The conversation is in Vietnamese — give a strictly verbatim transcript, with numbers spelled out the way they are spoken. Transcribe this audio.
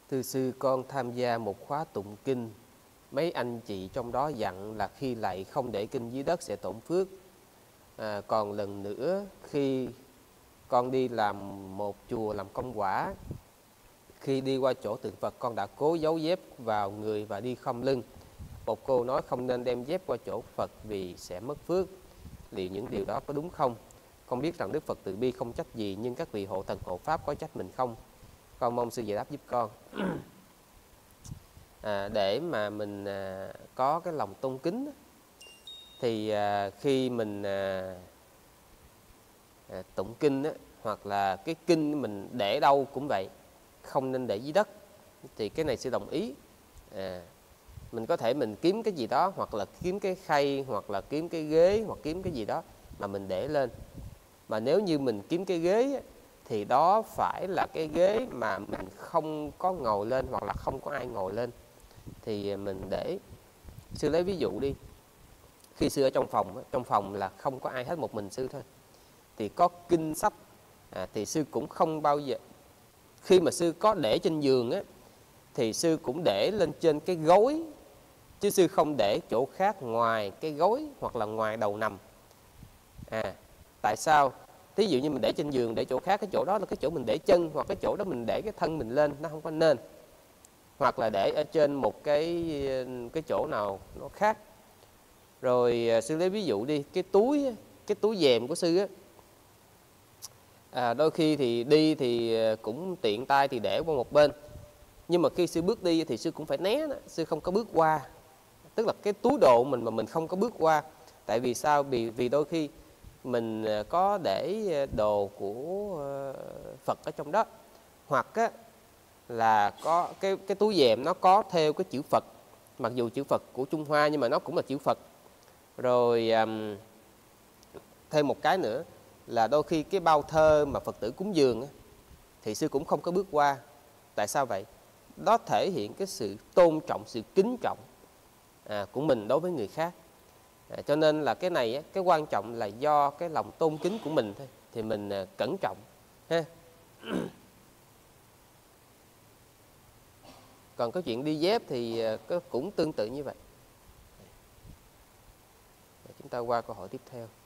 Thưa sư, con tham gia một khóa tụng kinh. Mấy anh chị trong đó dặn là khi lạy không để kinh dưới đất sẽ tổn phước. À, còn lần nữa khi con đi làm một chùa làm công quả, khi đi qua chỗ tượng Phật con đã cố giấu dép vào người và đi khom lưng. Một cô nói không nên đem dép qua chỗ Phật vì sẽ mất phước. Liệu những điều đó có đúng không? Con biết rằng Đức Phật từ bi không trách gì, nhưng các vị hộ thần hộ pháp có trách mình không? Con mong sư giải đáp giúp con. À, để mà mình à, có cái lòng tôn kính thì à, khi mình à, à, tụng kinh á, hoặc là cái kinh mình để đâu cũng vậy, không nên để dưới đất, thì cái này sư đồng ý. À, mình có thể mình kiếm cái gì đó, hoặc là kiếm cái khay, hoặc là kiếm cái ghế, hoặc kiếm cái gì đó mà mình để lên. Mà nếu như mình kiếm cái ghế á, thì đó phải là cái ghế mà mình không có ngồi lên, hoặc là không có ai ngồi lên, thì mình để. Sư lấy ví dụ đi, khi sư ở trong phòng, trong phòng là không có ai hết, một mình sư thôi, thì có kinh sách, à, thì sư cũng không bao giờ, khi mà sư có để trên giường á, thì sư cũng để lên trên cái gối, chứ sư không để chỗ khác ngoài cái gối hoặc là ngoài đầu nằm. À, tại sao? Thí dụ như mình để trên giường, để chỗ khác, cái chỗ đó là cái chỗ mình để chân, hoặc cái chỗ đó mình để cái thân mình lên, nó không có nên. Hoặc là để ở trên một cái cái chỗ nào nó khác. Rồi sư lấy ví dụ đi, cái túi cái túi dèm của sư á, à, đôi khi thì đi thì cũng tiện tay thì để qua một bên, nhưng mà khi sư bước đi thì sư cũng phải né đó, sư không có bước qua. Tức là cái túi đồ mình mà mình không có bước qua. Tại vì sao? Vì, vì đôi khi mình có để đồ của Phật ở trong đó, hoặc á, là có cái, cái túi dèm nó có theo cái chữ Phật, mặc dù chữ Phật của Trung Hoa nhưng mà nó cũng là chữ Phật. Rồi um, thêm một cái nữa là đôi khi cái bao thơ mà Phật tử cúng dường á, thì sư cũng không có bước qua. Tại sao vậy? Đó thể hiện cái sự tôn trọng, sự kính trọng à, của mình đối với người khác. À, cho nên là cái này á, cái quan trọng là do cái lòng tôn kính của mình thôi, thì mình à, cẩn trọng ha. Còn cái chuyện đi dép thì à, cũng tương tự như vậy. Chúng ta qua câu hỏi tiếp theo.